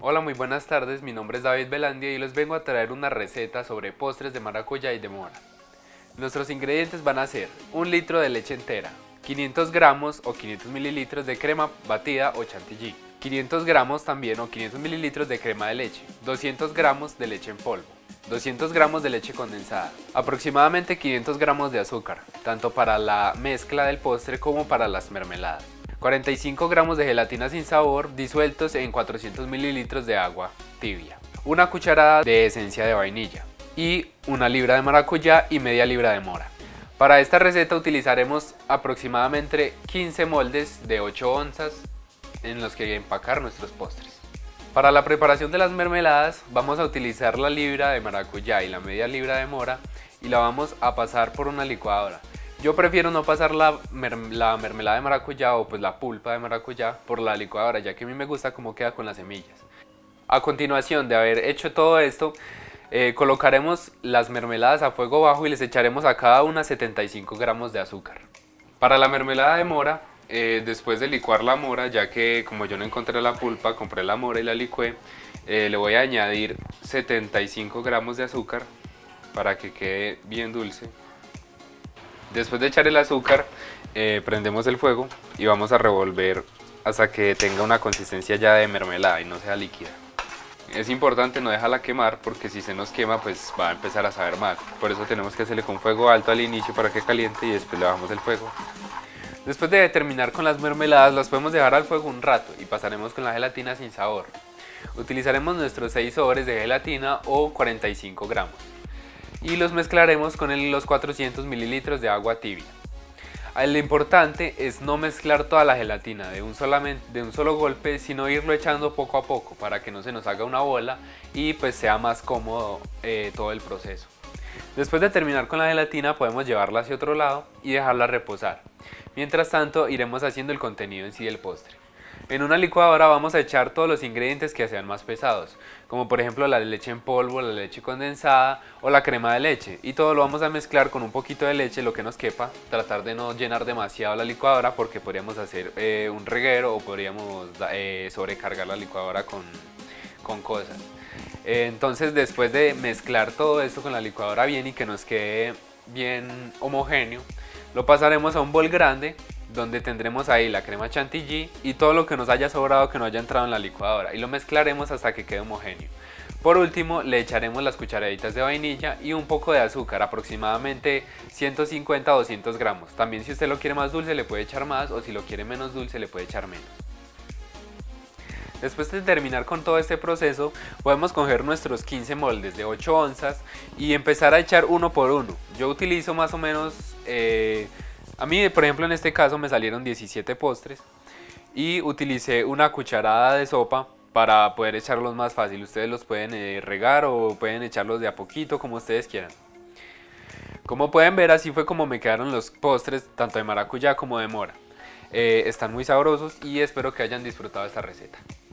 Hola, muy buenas tardes, mi nombre es David Belandia y les vengo a traer una receta sobre postres de maracuyá y de mora. Nuestros ingredientes van a ser 1 litro de leche entera, 500 gramos o 500 mililitros de crema batida o chantilly, 500 gramos también o 500 mililitros de crema de leche, 200 gramos de leche en polvo, 200 gramos de leche condensada, aproximadamente 500 gramos de azúcar, tanto para la mezcla del postre como para las mermeladas. 45 gramos de gelatina sin sabor disueltos en 400 mililitros de agua tibia, una cucharada de esencia de vainilla y una libra de maracuyá y media libra de mora. Para esta receta utilizaremos aproximadamente 15 moldes de 8 onzas en los que empacar nuestros postres. Para la preparación de las mermeladas vamos a utilizar la libra de maracuyá y la media libra de mora y la vamos a pasar por una licuadora. Yo prefiero no pasar la mermelada de maracuyá o pues la pulpa de maracuyá por la licuadora, ya que a mí me gusta cómo queda con las semillas. A continuación de haber hecho todo esto, colocaremos las mermeladas a fuego bajo y les echaremos a cada una 75 gramos de azúcar. Para la mermelada de mora, después de licuar la mora, ya que como yo no encontré la pulpa, compré la mora y la licué, le voy a añadir 75 gramos de azúcar para que quede bien dulce. Después de echar el azúcar, prendemos el fuego y vamos a revolver hasta que tenga una consistencia ya de mermelada y no sea líquida. Es importante no dejarla quemar porque si se nos quema pues va a empezar a saber mal. Por eso tenemos que hacerle con fuego alto al inicio para que caliente y después le bajamos el fuego. Después de terminar con las mermeladas las podemos dejar al fuego un rato y pasaremos con la gelatina sin sabor. Utilizaremos nuestros 6 sobres de gelatina o 45 gramos. Y los mezclaremos con los 400 mililitros de agua tibia. Lo importante es no mezclar toda la gelatina de un solo golpe, sino irlo echando poco a poco para que no se nos haga una bola y pues sea más cómodo todo el proceso. Después de terminar con la gelatina podemos llevarla hacia otro lado y dejarla reposar. Mientras tanto iremos haciendo el contenido en sí del postre. En una licuadora vamos a echar todos los ingredientes que sean más pesados, como por ejemplo la leche en polvo, la leche condensada o la crema de leche, y todo lo vamos a mezclar con un poquito de leche, lo que nos quepa, tratar de no llenar demasiado la licuadora porque podríamos hacer un reguero o podríamos sobrecargar la licuadora con cosas. Entonces después de mezclar todo esto con la licuadora bien y que nos quede bien homogéneo, lo pasaremos a un bol grande donde tendremos ahí la crema chantilly y todo lo que nos haya sobrado que no haya entrado en la licuadora y lo mezclaremos hasta que quede homogéneo. Por último le echaremos las cucharaditas de vainilla y un poco de azúcar, aproximadamente 150 o 200 gramos. También si usted lo quiere más dulce le puede echar más o si lo quiere menos dulce le puede echar menos. Después de terminar con todo este proceso podemos coger nuestros 15 moldes de 8 onzas y empezar a echar uno por uno. Yo utilizo más o menos... a mí, por ejemplo, en este caso me salieron 17 postres y utilicé una cucharada de sopa para poder echarlos más fácil. Ustedes los pueden regar o pueden echarlos de a poquito como ustedes quieran. Como pueden ver, así fue como me quedaron los postres, tanto de maracuyá como de mora. Están muy sabrosos y espero que hayan disfrutado esta receta.